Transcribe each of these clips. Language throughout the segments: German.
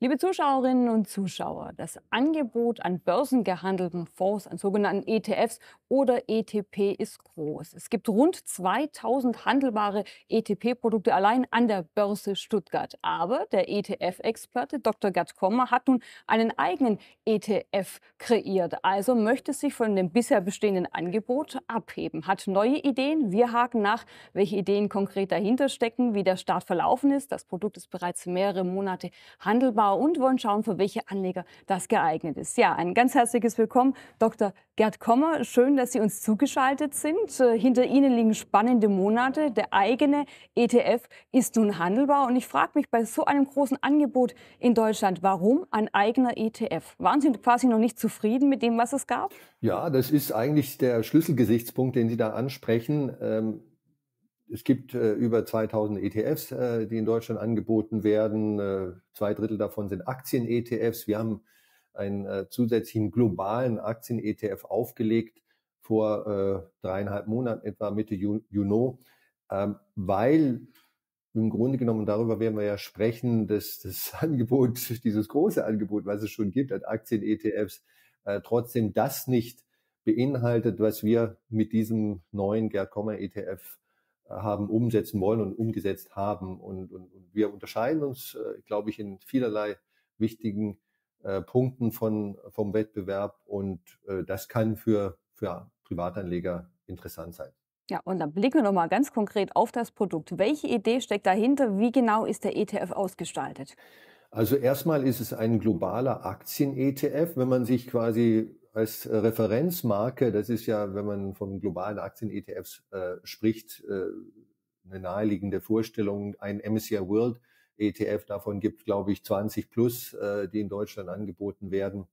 Liebe Zuschauerinnen und Zuschauer, das Angebot an börsengehandelten Fonds, an sogenannten ETFs oder ETP ist groß. Es gibt rund 2000 handelbare ETP-Produkte allein an der Börse Stuttgart. Aber der ETF-Experte Dr. Gerd Kommer hat nun einen eigenen ETF kreiert, also möchte sich von dem bisher bestehenden Angebot abheben, hat neue Ideen. Wir haken nach, welche Ideen konkret dahinter stecken, wie der Start verlaufen ist. Das Produkt ist bereits mehrere Monate handelbar und wollen schauen, für welche Anleger das geeignet ist. Ja, ein ganz herzliches Willkommen, Dr. Gerd Kommer. Schön, dass Sie uns zugeschaltet sind. Hinter Ihnen liegen spannende Monate. Der eigene ETF ist nun handelbar. Und ich frage mich bei so einem großen Angebot in Deutschland, warum ein eigener ETF? Waren Sie quasi noch nicht zufrieden mit dem, was es gab? Ja, das ist eigentlich der Schlüsselgesichtspunkt, den Sie da ansprechen. Es gibt über 2000 ETFs, die in Deutschland angeboten werden. 2 Drittel davon sind Aktien-ETFs. Wir haben einen zusätzlichen globalen Aktien-ETF aufgelegt vor 3,5 Monaten, etwa Mitte Juni, weil im Grunde genommen, darüber werden wir ja sprechen, dass das Angebot, dieses große Angebot, was es schon gibt an Aktien-ETFs, trotzdem das nicht beinhaltet, was wir mit diesem neuen Gerd Kommer ETF haben umsetzen wollen und umgesetzt haben. Und wir unterscheiden uns, glaube ich, in vielerlei wichtigen Punkten vom Wettbewerb. Und das kann für Privatanleger interessant sein. Ja, und dann blicken wir noch mal ganz konkret auf das Produkt. Welche Idee steckt dahinter? Wie genau ist der ETF ausgestaltet? Also erstmal ist es ein globaler Aktien-ETF. Wenn man sich quasi als Referenzmarke, das ist ja, wenn man von globalen Aktien-ETFs spricht, eine naheliegende Vorstellung, ein MSCI World ETF, davon gibt, glaube ich, 20 plus, die in Deutschland angeboten werden,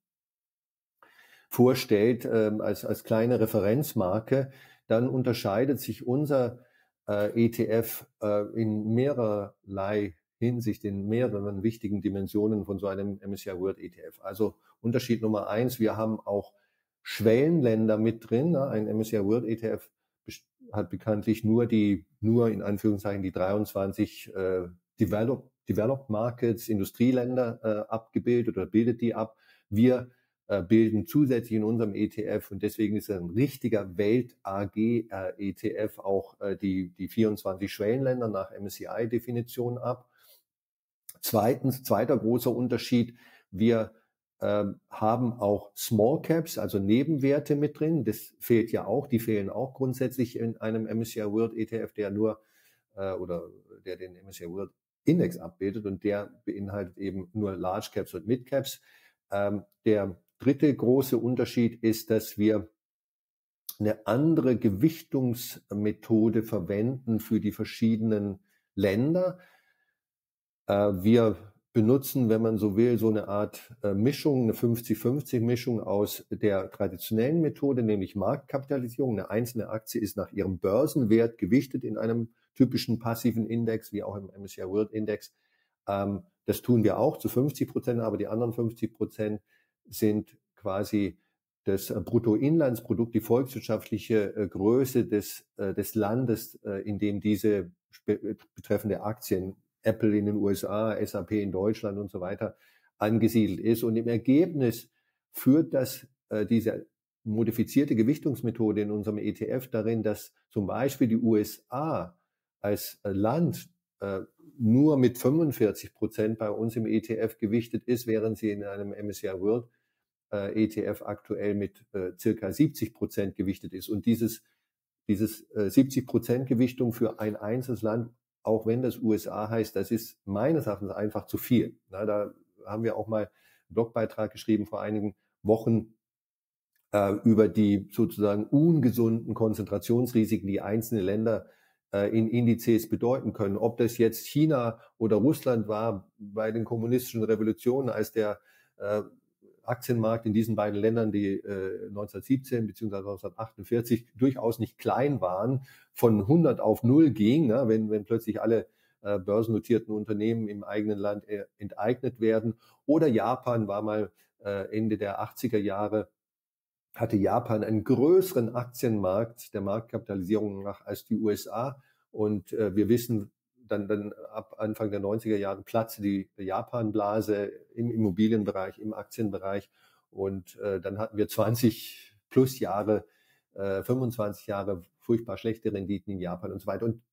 vorstellt als kleine Referenzmarke, dann unterscheidet sich unser ETF in mehrerlei Hinsicht, in mehreren wichtigen Dimensionen von so einem MSCI World ETF. Also Unterschied Nummer eins, wir haben auch Schwellenländer mit drin. Ein MSCI World ETF hat bekanntlich nur in Anführungszeichen die 23 Developed Markets, Industrieländer abgebildet oder bildet die ab. Wir bilden zusätzlich in unserem ETF, und deswegen ist er ein richtiger Welt-AG-ETF, auch die 24 Schwellenländer nach MSCI-Definition ab. Zweiter großer Unterschied, wir haben auch Small Caps, also Nebenwerte mit drin. Das fehlt ja auch, die fehlen auch grundsätzlich in einem MSCI World ETF, der der den MSCI World Index abbildet, und der beinhaltet eben nur Large Caps und Mid Caps. Der dritte große Unterschied ist, dass wir eine andere Gewichtungsmethode verwenden für die verschiedenen Länder. Wir benutzen, wenn man so will, so eine Art Mischung, eine 50-50-Mischung aus der traditionellen Methode, nämlich Marktkapitalisierung. Eine einzelne Aktie ist nach ihrem Börsenwert gewichtet in einem typischen passiven Index, wie auch im MSCI World Index. Das tun wir auch zu 50%, aber die anderen 50% sind quasi das Bruttoinlandsprodukt, die volkswirtschaftliche Größe des Landes, in dem diese betreffende Aktien, Apple in den USA, SAP in Deutschland und so weiter, angesiedelt ist. Und im Ergebnis führt diese modifizierte Gewichtungsmethode in unserem ETF darin, dass zum Beispiel die USA als Land nur mit 45% bei uns im ETF gewichtet ist, während sie in einem MSCI World ETF aktuell mit circa 70% gewichtet ist. Und dieses 70% Gewichtung für ein einzelnes Land, auch wenn das USA heißt, das ist meines Erachtens einfach zu viel. Na, da haben wir auch mal einen Blogbeitrag geschrieben vor einigen Wochen über die sozusagen ungesunden Konzentrationsrisiken, die einzelne Länder in Indizes bedeuten können. Ob das jetzt China oder Russland war bei den kommunistischen Revolutionen, als der Aktienmarkt in diesen beiden Ländern, die 1917 bzw. 1948 durchaus nicht klein waren, von 100 auf 0 ging, ne, wenn plötzlich alle börsennotierten Unternehmen im eigenen Land enteignet werden. Oder Japan war mal Ende der 80er Jahre, hatte Japan einen größeren Aktienmarkt der Marktkapitalisierung nach als die USA. Und wir wissen, dann ab Anfang der 90er Jahre platzte die Japan-Blase im Immobilienbereich, im Aktienbereich. Und dann hatten wir 20 plus Jahre, 25 Jahre furchtbar schlechte Renditen in Japan und so weiter. Und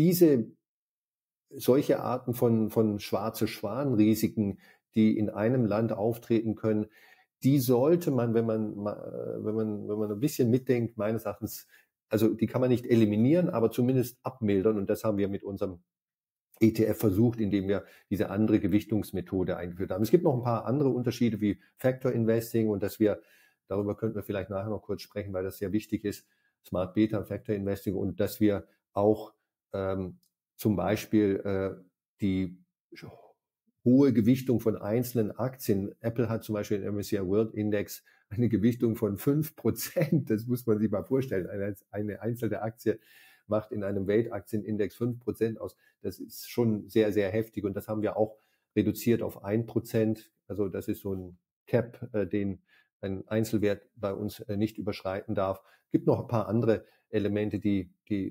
solche Arten von schwarze Schwan-Risiken, die in einem Land auftreten können, die sollte man, wenn man ein bisschen mitdenkt, meines Erachtens, also die kann man nicht eliminieren, aber zumindest abmildern. Und das haben wir mit unserem ETF versucht, indem wir diese andere Gewichtungsmethode eingeführt haben. Es gibt noch ein paar andere Unterschiede wie Factor Investing und darüber könnten wir vielleicht nachher noch kurz sprechen, weil das sehr wichtig ist, Smart Beta, Factor Investing, und dass wir auch zum Beispiel die hohe Gewichtung von einzelnen Aktien. Apple hat zum Beispiel im MSCI World Index eine Gewichtung von 5%. Das muss man sich mal vorstellen. Eine einzelne Aktie macht in einem Weltaktienindex 5% aus. Das ist schon sehr, sehr heftig. Und das haben wir auch reduziert auf 1%. Also das ist so ein Cap, den ein Einzelwert bei uns nicht überschreiten darf. Es gibt noch ein paar andere Elemente, die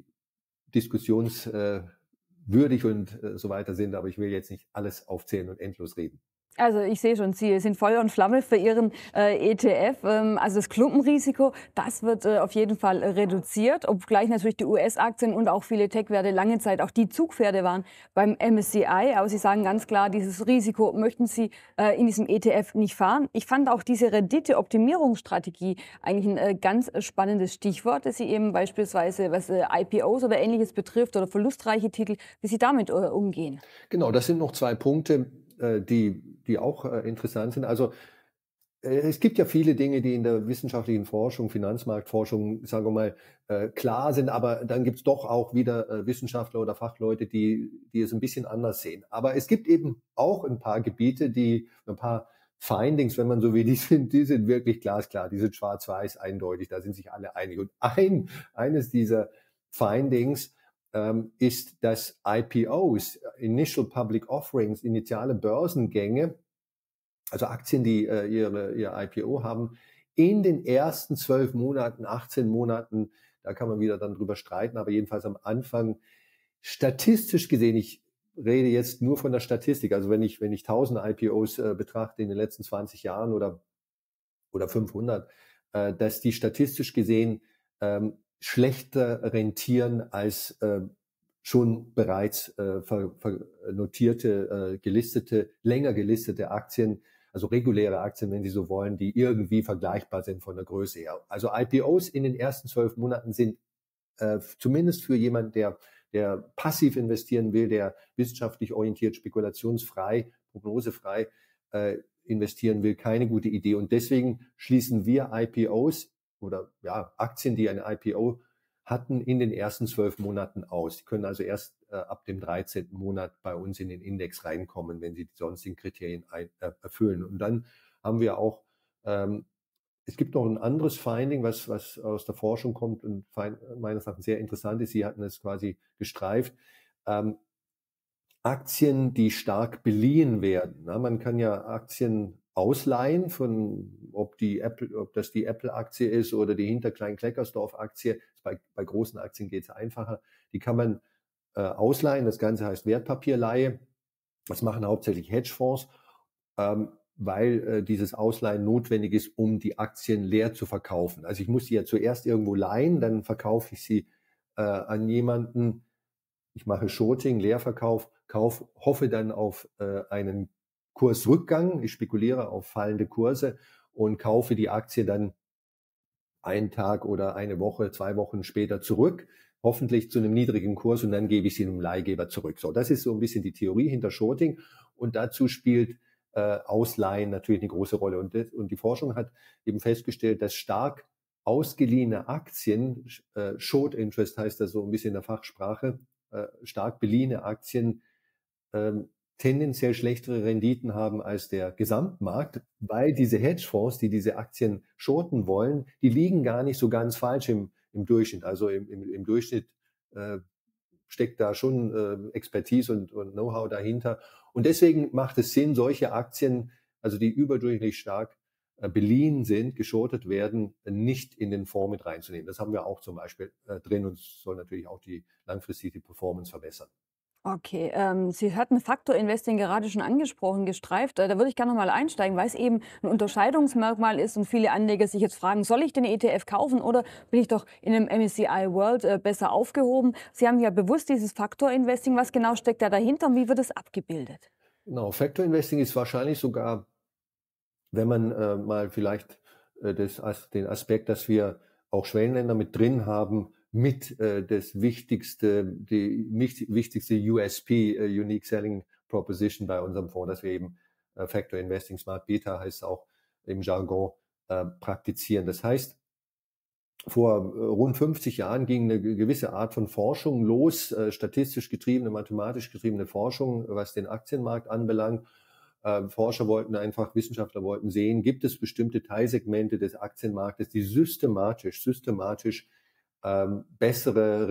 diskussionswürdig und so weiter sind, aber ich will jetzt nicht alles aufzählen und endlos reden. Also ich sehe schon, Sie sind Feuer und Flamme für Ihren ETF. Also das Klumpenrisiko, das wird auf jeden Fall reduziert, obgleich natürlich die US-Aktien und auch viele Tech-Werte lange Zeit auch die Zugpferde waren beim MSCI. Aber Sie sagen ganz klar, dieses Risiko möchten Sie in diesem ETF nicht fahren. Ich fand auch diese Rendite-Optimierungsstrategie eigentlich ein ganz spannendes Stichwort, dass Sie eben beispielsweise, was IPOs oder Ähnliches betrifft oder verlustreiche Titel, wie Sie damit umgehen. Genau, das sind noch zwei Punkte, die auch interessant sind. Also es gibt ja viele Dinge, die in der wissenschaftlichen Forschung, Finanzmarktforschung, sagen wir mal, klar sind, aber dann gibt es doch auch wieder Wissenschaftler oder Fachleute, die es ein bisschen anders sehen. Aber es gibt eben auch ein paar Gebiete, ein paar Findings, wenn man so will, die sind wirklich glasklar, die sind schwarz-weiß eindeutig, da sind sich alle einig. Und eines dieser Findings ist, dass IPOs, Initial Public Offerings, initiale Börsengänge, also Aktien, die ihr IPO haben, in den ersten 12 Monaten, 18 Monaten, da kann man wieder dann drüber streiten, aber jedenfalls am Anfang, statistisch gesehen, ich rede jetzt nur von der Statistik, also wenn ich 1000 IPOs betrachte in den letzten 20 Jahren oder 500, dass die statistisch gesehen schlechter rentieren als schon bereits notierte, länger gelistete Aktien, also reguläre Aktien, wenn Sie so wollen, die irgendwie vergleichbar sind von der Größe her. Also IPOs in den ersten 12 Monaten sind zumindest für jemanden, der passiv investieren will, der wissenschaftlich orientiert, spekulationsfrei, prognosefrei investieren will, keine gute Idee. Und deswegen schließen wir IPOs oder Aktien, die ein IPO hatten, in den ersten 12 Monaten aus. Die können also erst ab dem 13. Monat bei uns in den Index reinkommen, wenn sie die sonstigen Kriterien erfüllen. Und dann haben wir auch, es gibt noch ein anderes Finding, was aus der Forschung kommt und meines Erachtens sehr interessant ist. Sie hatten es quasi gestreift. Aktien, die stark beliehen werden. Na, man kann ja Aktien ausleihen, ob das die Apple-Aktie ist oder die Hinterklein-Kleckersdorf-Aktie. Bei großen Aktien geht es einfacher. Die kann man ausleihen. Das Ganze heißt Wertpapierleihe. Das machen hauptsächlich Hedgefonds, weil dieses Ausleihen notwendig ist, um die Aktien leer zu verkaufen. Also ich muss sie ja zuerst irgendwo leihen, dann verkaufe ich sie an jemanden. Ich mache Shorting, Leerverkauf, hoffe dann auf einen Kursrückgang. Ich spekuliere auf fallende Kurse und kaufe die Aktie dann einen Tag oder eine Woche, 2 Wochen später zurück, hoffentlich zu einem niedrigen Kurs, und dann gebe ich sie einem Leihgeber zurück. So, das ist so ein bisschen die Theorie hinter Shorting, und dazu spielt Ausleihen natürlich eine große Rolle. Und die Forschung hat eben festgestellt, dass stark ausgeliehene Aktien, Short Interest heißt das so ein bisschen in der Fachsprache, stark beliehene Aktien tendenziell schlechtere Renditen haben als der Gesamtmarkt, weil diese Hedgefonds, die diese Aktien shorten wollen, die liegen gar nicht so ganz falsch im Durchschnitt. Also im Durchschnitt steckt da schon Expertise und Know-how dahinter. Und deswegen macht es Sinn, solche Aktien, also die überdurchschnittlich stark beliehen sind, geschortet werden, nicht in den Fonds mit reinzunehmen. Das haben wir auch zum Beispiel drin, und soll natürlich auch die langfristige Performance verbessern. Okay, Sie hatten Faktor Investing gerade schon angesprochen, gestreift. Da würde ich gerne noch mal einsteigen, weil es eben ein Unterscheidungsmerkmal ist und viele Anleger sich jetzt fragen: „Soll ich den ETF kaufen oder bin ich doch in 'nem MSCI World, besser aufgehoben?“ Sie haben ja bewusst dieses Faktor Investing. Was genau steckt da dahinter und wie wird es abgebildet? Genau, Factor Investing ist wahrscheinlich sogar, wenn man mal vielleicht den Aspekt, dass wir auch Schwellenländer mit drin haben, mit die wichtigste USP, Unique Selling Proposition bei unserem Fonds, dass wir eben Factor Investing Smart Beta heißt auch im Jargon praktizieren. Das heißt, vor rund 50 Jahren ging eine gewisse Art von Forschung los, statistisch getriebene, mathematisch getriebene Forschung, was den Aktienmarkt anbelangt. Forscher wollten einfach, Wissenschaftler wollten sehen, gibt es bestimmte Teilsegmente des Aktienmarktes, die systematisch bessere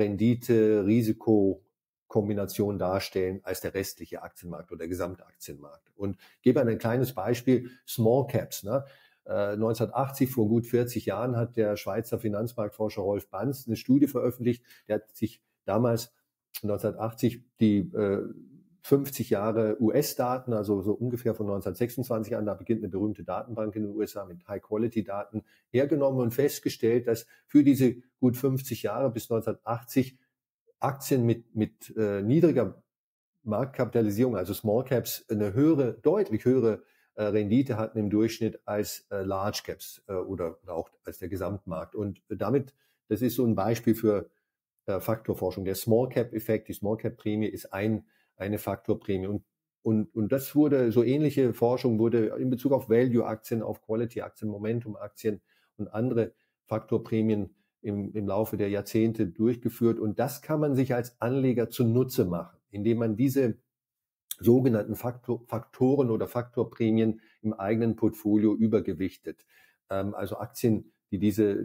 Rendite-Risiko-Kombination darstellen als der restliche Aktienmarkt oder der Gesamtaktienmarkt. Und ich gebe ein kleines Beispiel, Small Caps. Ne? 1980, vor gut 40 Jahren, hat der Schweizer Finanzmarktforscher Rolf Banz eine Studie veröffentlicht. Der hat sich damals 1980 die 50 Jahre US-Daten, also so ungefähr von 1926 an, da beginnt eine berühmte Datenbank in den USA mit High-Quality-Daten, hergenommen und festgestellt, dass für diese gut 50 Jahre bis 1980 Aktien mit niedriger Marktkapitalisierung, also Small Caps, eine deutlich höhere Rendite hatten im Durchschnitt als Large Caps oder auch als der Gesamtmarkt. Und damit, das ist so ein Beispiel für Faktorforschung. Der Small Cap Effekt, die Small Cap Prämie ist eine Faktorprämie. Und das wurde, so ähnliche Forschung wurde in Bezug auf Value-Aktien, auf Quality-Aktien, Momentum-Aktien und andere Faktorprämien im Laufe der Jahrzehnte durchgeführt. Und das kann man sich als Anleger zunutze machen, indem man diese sogenannten Faktoren oder Faktorprämien im eigenen Portfolio übergewichtet. Also Aktien, die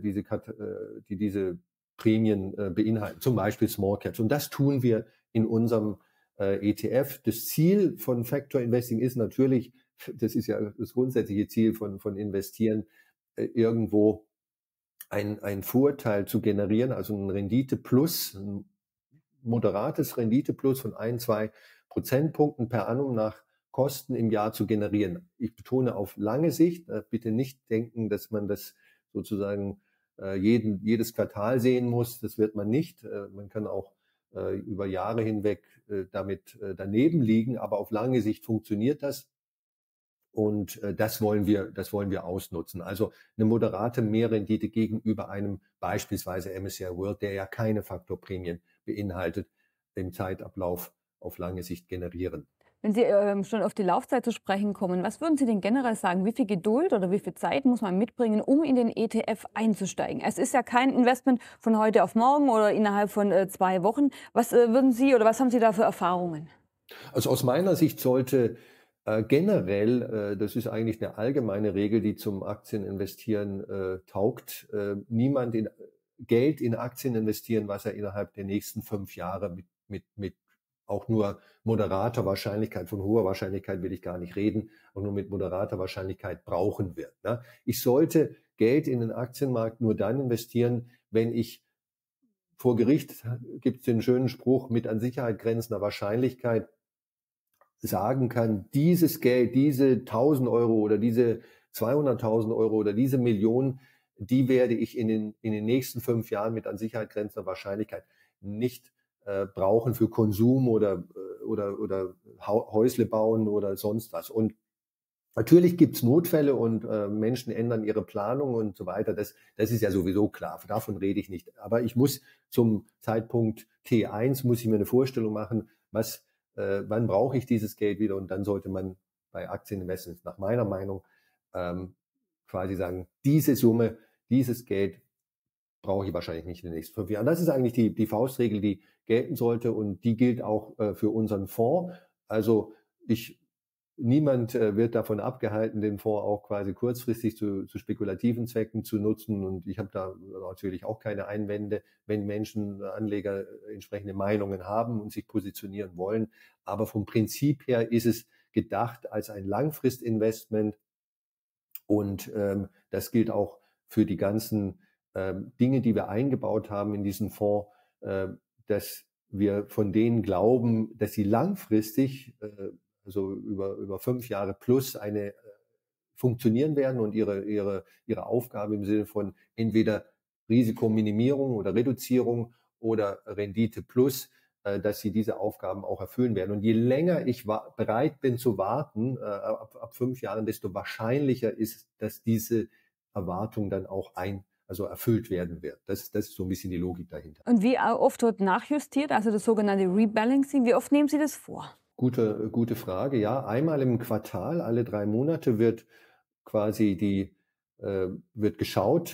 diese Prämien beinhalten, zum Beispiel Small Caps. Und das tun wir in unserem ETF. Das Ziel von Factor Investing ist natürlich, das ist ja das grundsätzliche Ziel von Investieren, irgendwo ein Vorteil zu generieren, also ein Rendite plus, ein moderates Rendite plus von 1, 2 Prozentpunkten per annum nach Kosten im Jahr zu generieren. Ich betone auf lange Sicht, bitte nicht denken, dass man das sozusagen jedes Quartal sehen muss. Das wird man nicht. Man kann auch über Jahre hinweg damit daneben liegen, aber auf lange Sicht funktioniert das. Und das wollen wir ausnutzen. Also eine moderate Mehrrendite gegenüber einem beispielsweise MSCI World, der ja keine Faktorprämien beinhaltet, im Zeitablauf auf lange Sicht generieren. Wenn Sie schon auf die Laufzeit zu sprechen kommen, was würden Sie denn generell sagen? Wie viel Geduld oder wie viel Zeit muss man mitbringen, um in den ETF einzusteigen? Es ist ja kein Investment von heute auf morgen oder innerhalb von 2 Wochen. Was würden Sie oder was haben Sie da für Erfahrungen? Also aus meiner Sicht sollte generell, das ist eigentlich eine allgemeine Regel, die zum Aktieninvestieren taugt, niemand Geld in Aktien investieren, was er innerhalb der nächsten 5 Jahre mit auch nur moderater Wahrscheinlichkeit, von hoher Wahrscheinlichkeit will ich gar nicht reden, auch nur mit moderater Wahrscheinlichkeit brauchen wird. Ne? Ich sollte Geld in den Aktienmarkt nur dann investieren, wenn ich vor Gericht, gibt es den schönen Spruch, mit an Sicherheit grenzender Wahrscheinlichkeit sagen kann, dieses Geld, diese 1.000 € oder diese 200.000 € oder diese Million, die werde ich in den nächsten 5 Jahren mit an Sicherheit grenzender Wahrscheinlichkeit nicht brauchen für Konsum oder Häusle bauen oder sonst was. Und natürlich gibt's Notfälle und Menschen ändern ihre Planung und so weiter. Das ist ja sowieso klar. Davon rede ich nicht. Aber ich muss zum Zeitpunkt T1 muss ich mir eine Vorstellung machen, wann brauche ich dieses Geld wieder? Und dann sollte man bei Aktieninvestments nach meiner Meinung quasi sagen, diese Summe, dieses Geld brauche ich wahrscheinlich nicht in den nächsten 5 Jahren. Das ist eigentlich die Faustregel, die gelten sollte und die gilt auch für unseren Fonds. Also niemand wird davon abgehalten, den Fonds auch quasi kurzfristig zu spekulativen Zwecken zu nutzen. Und ich habe da natürlich auch keine Einwände, wenn Menschen, Anleger entsprechende Meinungen haben und sich positionieren wollen. Aber vom Prinzip her ist es gedacht als ein Langfristinvestment. Und das gilt auch für die ganzen Dinge, die wir eingebaut haben in diesen Fonds. Das wir von denen glauben, dass sie langfristig, also über 5 Jahre plus, funktionieren werden und ihre Aufgabe im Sinne von entweder Risikominimierung oder Reduzierung oder Rendite plus, dass sie diese Aufgaben auch erfüllen werden. Und je länger ich bereit bin zu warten, ab 5 Jahren, desto wahrscheinlicher ist, dass diese Erwartung dann auch also erfüllt werden wird. Das ist so ein bisschen die Logik dahinter. Und wie oft wird nachjustiert, also das sogenannte Rebalancing? Wie oft nehmen Sie das vor? Gute Frage. Ja, einmal im Quartal, alle 3 Monate wird quasi wird geschaut,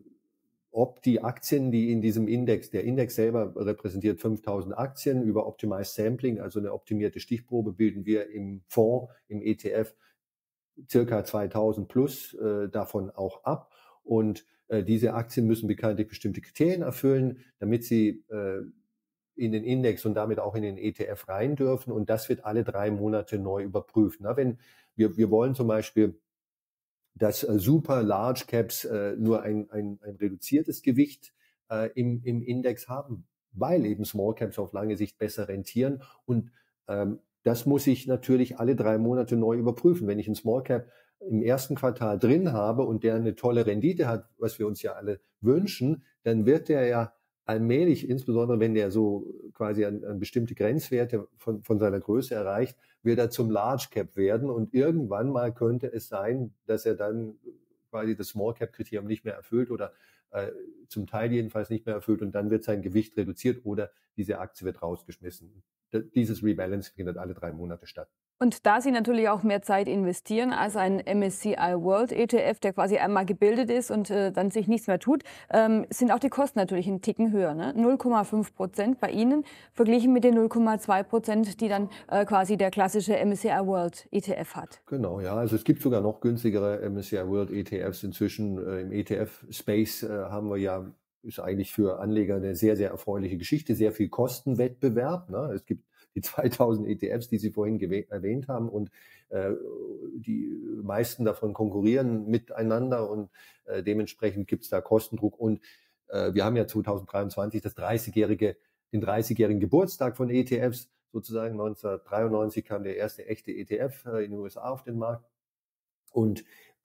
ob die Aktien, die in diesem Index, der Index selber repräsentiert 5000 Aktien, über Optimized Sampling, also eine optimierte Stichprobe, bilden wir im Fonds, im ETF, circa 2000 plus davon auch ab. Und diese Aktien müssen bekanntlich bestimmte Kriterien erfüllen, damit sie in den Index und damit auch in den ETF rein dürfen. Und das wird alle 3 Monate neu überprüft. Na, wenn wir wollen zum Beispiel, dass Super Large Caps nur ein reduziertes Gewicht im Index haben, weil eben Small Caps auf lange Sicht besser rentieren. Und das muss ich natürlich alle 3 Monate neu überprüfen. Wenn ich einen Small Cap im ersten Quartal drin habe und der eine tolle Rendite hat, was wir uns ja alle wünschen, dann wird der ja allmählich, insbesondere wenn der so quasi an bestimmte Grenzwerte von seiner Größe erreicht, wird er zum Large Cap werden und irgendwann mal könnte es sein, dass er dann quasi das Small Cap Kriterium nicht mehr erfüllt oder zum Teil jedenfalls nicht mehr erfüllt und dann wird sein Gewicht reduziert oder diese Aktie wird rausgeschmissen. Dieses Rebalance findet alle 3 Monate statt. Und da Sie natürlich auch mehr Zeit investieren als ein MSCI World ETF, der quasi einmal gebildet ist und dann sich nichts mehr tut, sind auch die Kosten natürlich einen Ticken höher. Ne? 0,5% bei Ihnen verglichen mit den 0,2%, die dann quasi der klassische MSCI World ETF hat. Genau, ja. Also es gibt sogar noch günstigere MSCI World ETFs inzwischen. Im ETF-Space haben wir ja, ist eigentlich für Anleger eine sehr, sehr erfreuliche Geschichte, sehr viel Kostenwettbewerb. Ne? Es gibt die 2000 ETFs, die Sie vorhin erwähnt haben und die meisten davon konkurrieren miteinander und dementsprechend gibt es da Kostendruck und wir haben ja 2023 den 30-jährigen Geburtstag von ETFs. Sozusagen 1993 kam der erste echte ETF in den USA auf den Markt. Und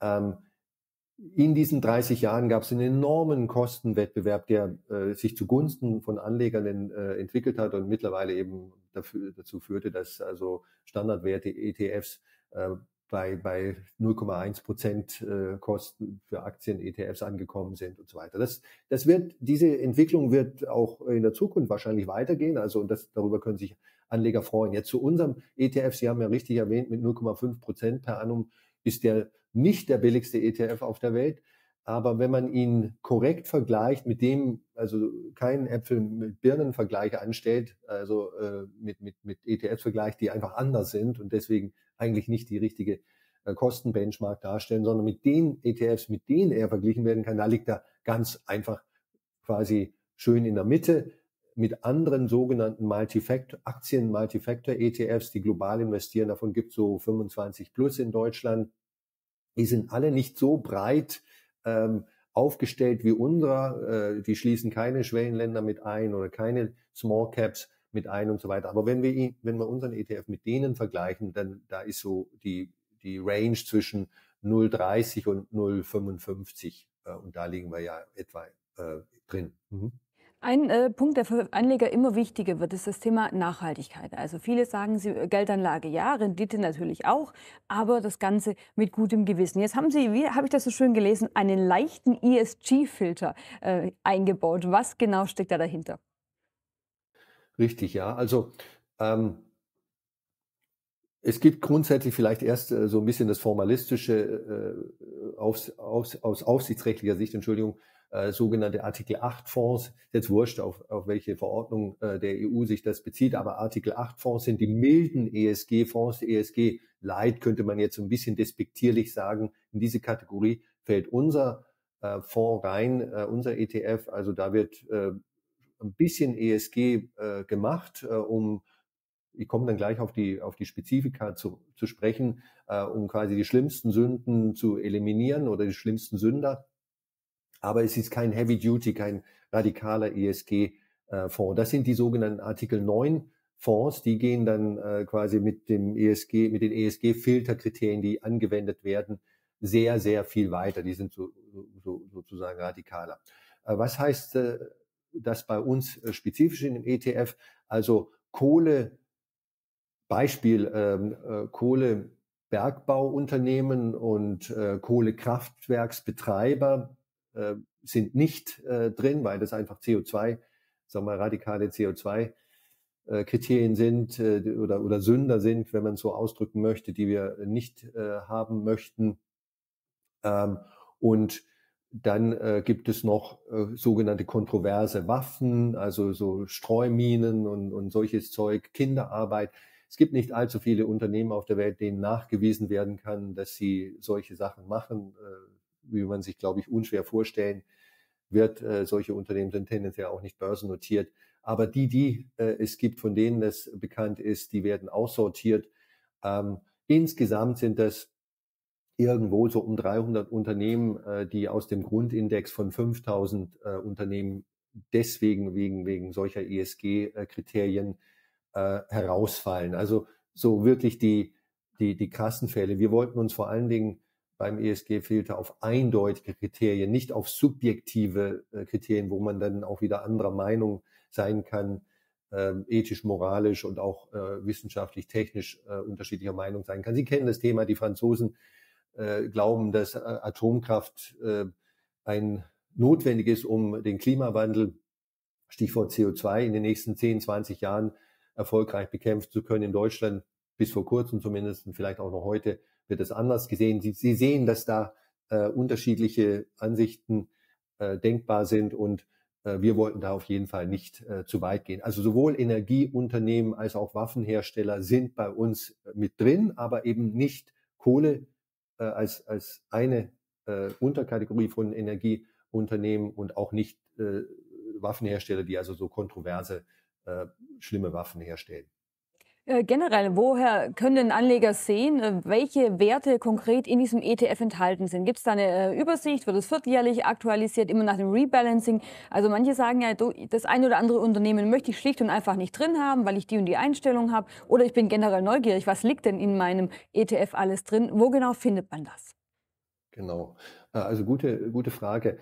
in diesen 30 Jahren gab es einen enormen Kostenwettbewerb, der sich zugunsten von Anlegern entwickelt hat und mittlerweile eben dazu führte, dass also Standardwerte ETFs bei 0,1% Kosten für Aktien-ETFs angekommen sind und so weiter. Diese Entwicklung wird auch in der Zukunft wahrscheinlich weitergehen. Also darüber können sich Anleger freuen. Jetzt zu unserem ETF, Sie haben ja richtig erwähnt, mit 0,5% per annum ist der nicht der billigste ETF auf der Welt. Aber wenn man ihn korrekt vergleicht mit dem, also keinen Äpfel mit Birnen-Vergleich anstellt, also mit ETFs-Vergleich, die einfach anders sind und deswegen eigentlich nicht die richtige Kostenbenchmark darstellen, sondern mit den ETFs, mit denen er verglichen werden kann, da liegt er ganz einfach quasi schön in der Mitte mit anderen sogenannten Multifactor-ETFs, die global investieren. Davon gibt es so 25 plus in Deutschland. Die sind alle nicht so breit aufgestellt wie unserer. Die schließen keine Schwellenländer mit ein oder keine Small Caps mit ein und so weiter. Aber wenn wir unseren ETF mit denen vergleichen, dann da ist so die Range zwischen 0,30 und 0,55 und da liegen wir ja etwa drin. Mhm. Ein Punkt, der für Anleger immer wichtiger wird, ist das Thema Nachhaltigkeit. Also viele sagen, Geldanlage ja, Rendite natürlich auch, aber das Ganze mit gutem Gewissen. Jetzt haben Sie, wie habe ich das so schön gelesen, einen leichten ESG-Filter eingebaut. Was genau steckt da dahinter? Richtig, ja. Also es gibt grundsätzlich vielleicht erst so ein bisschen das formalistische aus aufsichtsrechtlicher Sicht, Entschuldigung, sogenannte Artikel 8 Fonds. Jetzt wurscht, auf welche Verordnung der EU sich das bezieht, aber Artikel 8 Fonds sind die milden ESG-Fonds. ESG Light könnte man jetzt so ein bisschen despektierlich sagen. In diese Kategorie fällt unser Fonds rein, unser ETF. Also da wird ein bisschen ESG gemacht, ich komme dann gleich auf die Spezifika zu sprechen, um quasi die schlimmsten Sünden zu eliminieren oder die schlimmsten Sünder. Aber es ist kein Heavy Duty, kein radikaler ESG Fonds. Das sind die sogenannten Artikel 9 Fonds, die gehen dann quasi mit den ESG-Filterkriterien, die angewendet werden, sehr, sehr viel weiter. Die sind sozusagen radikaler. Was heißt das bei uns spezifisch in dem ETF? Also Kohlebergbauunternehmen und Kohlekraftwerksbetreiber sind nicht drin, weil das einfach CO2, sagen wir radikale CO2 Kriterien sind oder Sünder sind, wenn man es so ausdrücken möchte, die wir nicht haben möchten. Und dann gibt es noch sogenannte kontroverse Waffen, also so Streuminen und solches Zeug, Kinderarbeit. Es gibt nicht allzu viele Unternehmen auf der Welt, denen nachgewiesen werden kann, dass sie solche Sachen machen, wie man sich, glaube ich, unschwer vorstellen wird. Solche Unternehmen sind tendenziell auch nicht börsennotiert. Aber die es gibt, von denen es bekannt ist, die werden aussortiert. Insgesamt sind das irgendwo so um 300 Unternehmen, die aus dem Grundindex von 5000 Unternehmen deswegen wegen solcher ESG-Kriterien herausfallen. Also so wirklich die krassen Fälle. Wir wollten uns vor allen Dingen beim ESG-Filter auf eindeutige Kriterien, nicht auf subjektive Kriterien, wo man dann auch wieder anderer Meinung sein kann, ethisch, moralisch und auch wissenschaftlich, technisch unterschiedlicher Meinung sein kann. Sie kennen das Thema, die Franzosen glauben, dass Atomkraft ein notwendig ist, um den Klimawandel, Stichwort CO2, in den nächsten 10, 20 Jahren erfolgreich bekämpfen zu können. In Deutschland bis vor kurzem zumindest und vielleicht auch noch heute wird es anders gesehen. Sie sehen, dass da unterschiedliche Ansichten denkbar sind und wir wollten da auf jeden Fall nicht zu weit gehen. Also sowohl Energieunternehmen als auch Waffenhersteller sind bei uns mit drin, aber eben nicht Kohle als eine Unterkategorie von Energieunternehmen und auch nicht Waffenhersteller, die also so kontroverse, schlimme Waffen herstellen. Generell, woher können denn Anleger sehen, welche Werte konkret in diesem ETF enthalten sind? Gibt es da eine Übersicht? Wird es vierteljährlich aktualisiert, immer nach dem Rebalancing? Also manche sagen ja, das ein oder andere Unternehmen möchte ich schlicht und einfach nicht drin haben, weil ich die und die Einstellung habe. Oder ich bin generell neugierig, was liegt denn in meinem ETF alles drin? Wo genau findet man das? Genau, also gute Frage.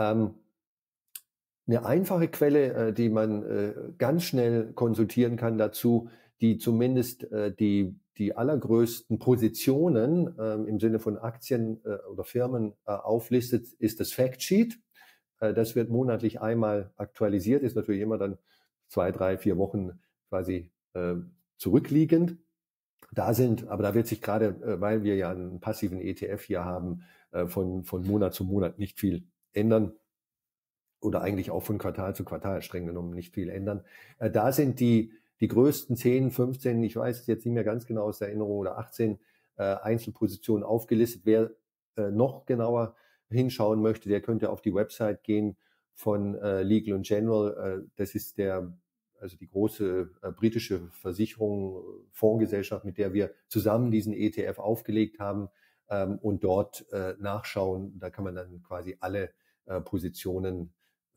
Eine einfache Quelle, die man ganz schnell konsultieren kann dazu, die zumindest die allergrößten Positionen im Sinne von Aktien oder Firmen auflistet, ist das Factsheet. Das wird monatlich einmal aktualisiert, ist natürlich immer dann 2, 3, 4 Wochen quasi zurückliegend. Aber da wird sich gerade, weil wir ja einen passiven ETF hier haben, von Monat zu Monat nicht viel ändern. Oder eigentlich auch von Quartal zu Quartal streng genommen nicht viel ändern. Da sind die größten 10, 15, ich weiß jetzt nicht mehr ganz genau aus der Erinnerung, oder 18 Einzelpositionen aufgelistet. Wer noch genauer hinschauen möchte, der könnte auf die Website gehen von Legal & General. Das ist die große britische Versicherung, Fondsgesellschaft, mit der wir zusammen diesen ETF aufgelegt haben und dort nachschauen. Da kann man dann quasi alle Positionen,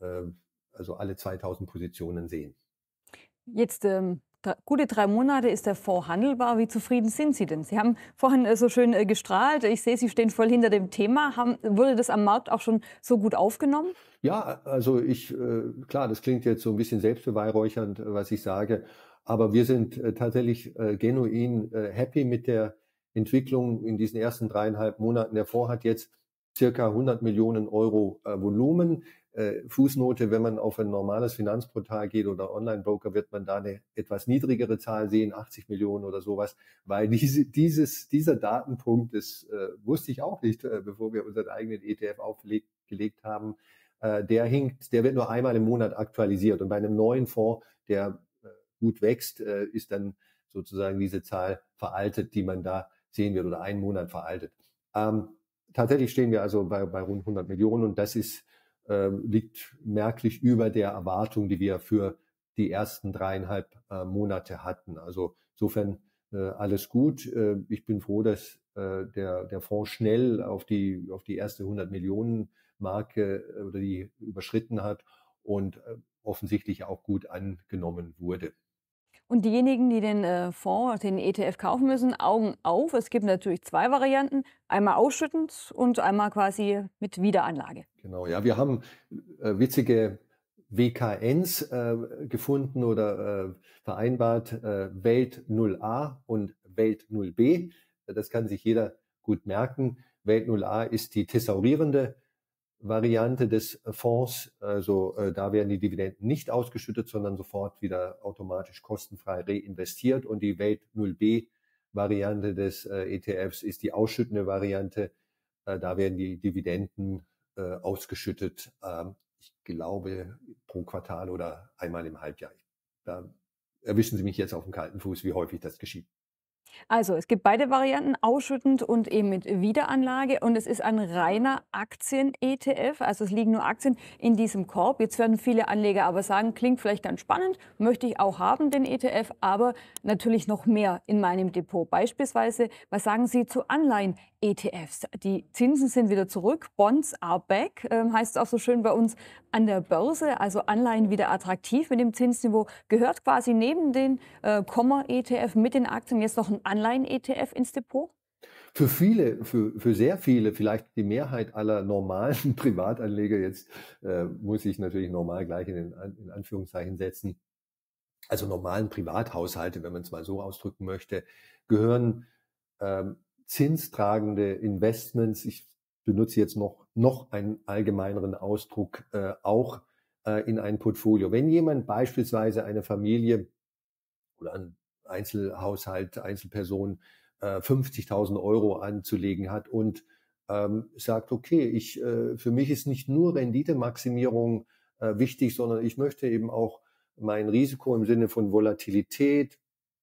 also alle 2000 Positionen sehen. Jetzt gute 3 Monate ist der Fonds handelbar. Wie zufrieden sind Sie denn? Sie haben vorhin so schön gestrahlt. Ich sehe, Sie stehen voll hinter dem Thema. Wurde das am Markt auch schon so gut aufgenommen? Ja, also klar, das klingt jetzt so ein bisschen selbstbeweihräuchernd, was ich sage, aber wir sind tatsächlich genuin happy mit der Entwicklung in diesen ersten 3,5 Monaten. Der Fonds hat jetzt circa 100 Millionen Euro Volumen. Fußnote, wenn man auf ein normales Finanzportal geht oder Online-Broker, wird man da eine etwas niedrigere Zahl sehen, 80 Millionen oder sowas, weil dieser Datenpunkt, das wusste ich auch nicht, bevor wir unseren eigenen ETF aufgelegt haben, der wird nur einmal im Monat aktualisiert. Und bei einem neuen Fonds, der gut wächst, ist dann sozusagen diese Zahl veraltet, die man da sehen wird, oder einen Monat veraltet. Tatsächlich stehen wir also bei rund 100 Millionen und das liegt merklich über der Erwartung, die wir für die ersten 3,5 Monate hatten. Also insofern alles gut. Ich bin froh, dass der Fonds schnell auf die erste 100 Millionen Marke oder die überschritten hat. Und offensichtlich auch gut angenommen wurde. Und diejenigen, die den Fonds, den ETF kaufen müssen, Augen auf. Es gibt natürlich zwei Varianten. Einmal ausschüttend und einmal quasi mit Wiederanlage. Genau, ja, wir haben witzige WKNs gefunden oder vereinbart, Welt 0a und Welt 0b. Das kann sich jeder gut merken. Welt 0a ist die thesaurierende Variante des Fonds. Also da werden die Dividenden nicht ausgeschüttet, sondern sofort wieder automatisch kostenfrei reinvestiert. Und die Welt 0b Variante des ETFs ist die ausschüttende Variante. Da werden die Dividenden ausgeschüttet, ich glaube pro Quartal oder einmal im Halbjahr. Da erwischen Sie mich jetzt auf dem kalten Fuß, wie häufig das geschieht. Also, es gibt beide Varianten, ausschüttend und eben mit Wiederanlage. Und es ist ein reiner Aktien-ETF. Also es liegen nur Aktien in diesem Korb. Jetzt werden viele Anleger aber sagen, klingt vielleicht ganz spannend, möchte ich auch haben, den ETF, aber natürlich noch mehr in meinem Depot. Beispielsweise, was sagen Sie zu Anleihen-ETFs? Die Zinsen sind wieder zurück, Bonds are back, heißt es auch so schön bei uns an der Börse. Also Anleihen wieder attraktiv mit dem Zinsniveau. Gehört quasi neben den Komma-ETF mit den Aktien jetzt noch ein Anleihen-ETF ins Depot? Für viele, für sehr viele, vielleicht die Mehrheit aller normalen Privatanleger, jetzt muss ich natürlich normal gleich in Anführungszeichen setzen, also normalen Privathaushalte, wenn man es mal so ausdrücken möchte, gehören zinstragende Investments, ich benutze jetzt noch einen allgemeineren Ausdruck, auch in ein Portfolio. Wenn jemand beispielsweise eine Familie oder ein Einzelhaushalt, Einzelperson 50.000 Euro anzulegen hat und sagt, okay, für mich ist nicht nur Renditemaximierung wichtig, sondern ich möchte eben auch mein Risiko im Sinne von Volatilität,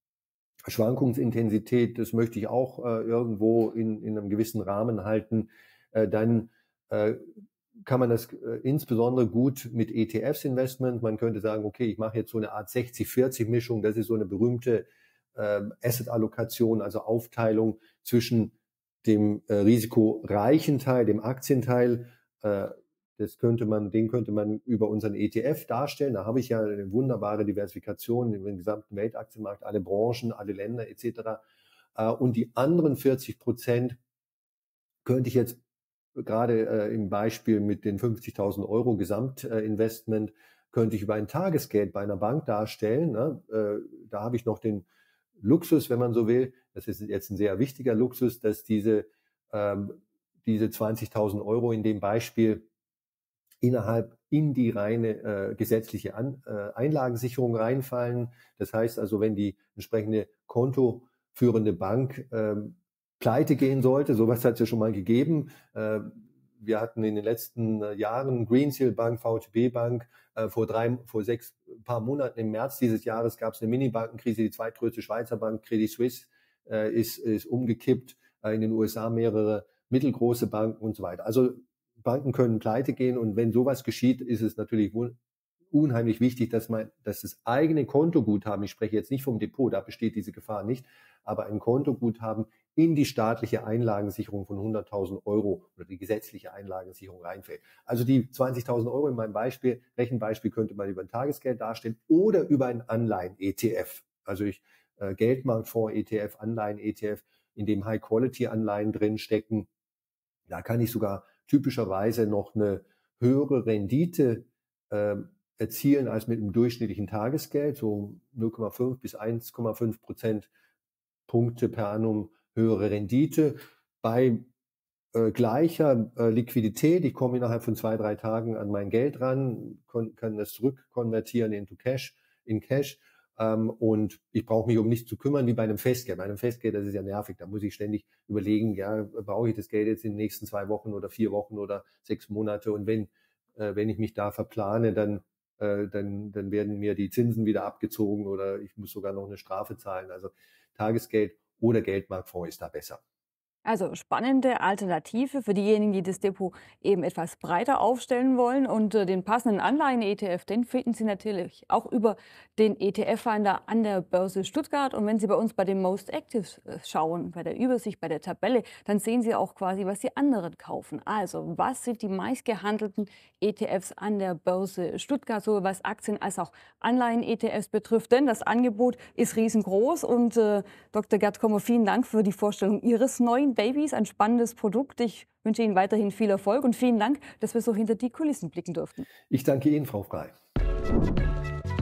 Schwankungsintensität, das möchte ich auch irgendwo in einem gewissen Rahmen halten, dann äh, kann man das insbesondere gut mit ETFs-Investment. Man könnte sagen, okay, ich mache jetzt so eine Art 60-40-Mischung. Das ist so eine berühmte Asset-Allokation, also Aufteilung zwischen dem risikoreichen Teil, dem Aktienteil. Den könnte man über unseren ETF darstellen. Da habe ich ja eine wunderbare Diversifikation im gesamten Weltaktienmarkt, alle Branchen, alle Länder etc. Und die anderen 40% könnte ich jetzt gerade im Beispiel mit den 50.000 Euro Gesamtinvestment könnte ich über ein Tagesgeld bei einer Bank darstellen. Ne? Da habe ich noch den Luxus, wenn man so will, das ist jetzt ein sehr wichtiger Luxus, dass diese 20.000 Euro in dem Beispiel in die reine gesetzliche Einlagensicherung reinfallen. Das heißt also, wenn die entsprechende kontoführende Bank pleite gehen sollte, sowas hat es ja schon mal gegeben. Wir hatten in den letzten Jahren Greensill Bank, VTB Bank, vor paar Monaten im März dieses Jahres gab es eine Mini-Bankenkrise, die zweitgrößte Schweizer Bank, Credit Suisse, ist umgekippt, in den USA mehrere mittelgroße Banken und so weiter. Also Banken können pleite gehen und wenn sowas geschieht, ist es natürlich unheimlich wichtig, dass das eigene Kontoguthaben, ich spreche jetzt nicht vom Depot, da besteht diese Gefahr nicht, aber ein Kontoguthaben in die staatliche Einlagensicherung von 100.000 Euro oder die gesetzliche Einlagensicherung reinfällt. Also die 20.000 Euro in meinem Rechenbeispiel könnte man über ein Tagesgeld darstellen oder über einen Anleihen-ETF. Also Geldmarktfonds-ETF, Anleihen-ETF, in dem High-Quality-Anleihen drinstecken. Da kann ich sogar typischerweise noch eine höhere Rendite erzielen als mit einem durchschnittlichen Tagesgeld, so 0,5 bis 1,5% Punkte per annum höhere Rendite bei gleicher Liquidität. Ich komme innerhalb von 2-3 Tagen an mein Geld ran, kann das zurückkonvertieren in Cash. Und ich brauche mich um nichts zu kümmern wie bei einem Festgeld. Bei einem Festgeld, das ist ja nervig, da muss ich ständig überlegen, ja, brauche ich das Geld jetzt in den nächsten 2 Wochen oder 4 Wochen oder 6 Monate? Und wenn ich mich da verplane, dann werden mir die Zinsen wieder abgezogen oder ich muss sogar noch eine Strafe zahlen. Also Tagesgeld oder Geldmarktfonds ist da besser. Also spannende Alternative für diejenigen, die das Depot eben etwas breiter aufstellen wollen. Und den passenden Anleihen-ETF, den finden Sie natürlich auch über den ETF-Finder an der Börse Stuttgart. Und wenn Sie bei uns bei den Most Active schauen, bei der Übersicht, bei der Tabelle, dann sehen Sie auch quasi, was die anderen kaufen. Also was sind die meistgehandelten ETFs an der Börse Stuttgart, sowohl was Aktien als auch Anleihen-ETFs betrifft. Denn das Angebot ist riesengroß. Und Dr. Gerd Kommer, vielen Dank für die Vorstellung Ihres neuen Babys, ein spannendes Produkt. Ich wünsche Ihnen weiterhin viel Erfolg und vielen Dank, dass wir so hinter die Kulissen blicken durften. Ich danke Ihnen, Frau Frey.